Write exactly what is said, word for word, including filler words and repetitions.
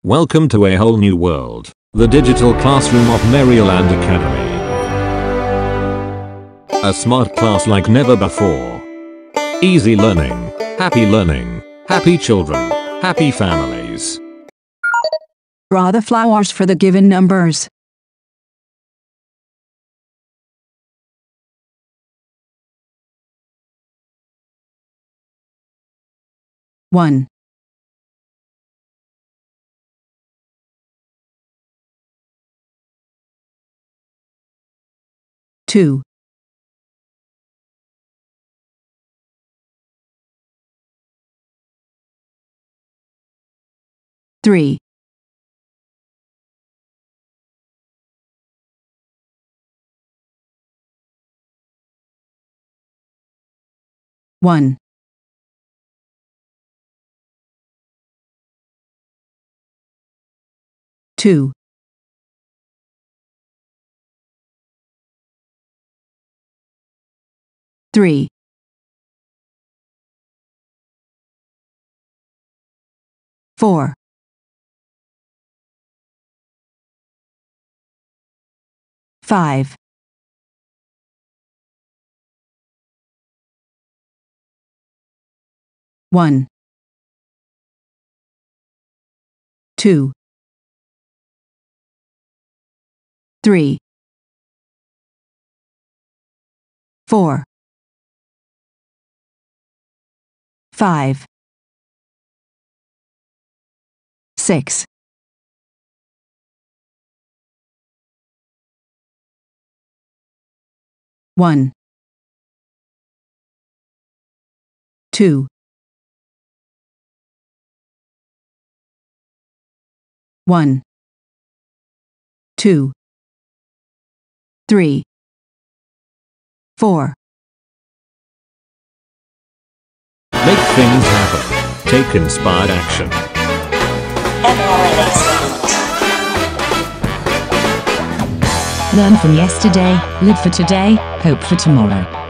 Welcome to a whole new world, the digital classroom of Maryland Academy. A smart class like never before. Easy learning, happy learning, happy children, happy families. Draw the flowers for the given numbers. One. Two. Three. One. Two. Three. Four. Five. One. Two. Three. Four. Five. Six. One. Two. One. Two. Three. Four. Make things happen. Take inspired action. Learn from yesterday, live for today, hope for tomorrow.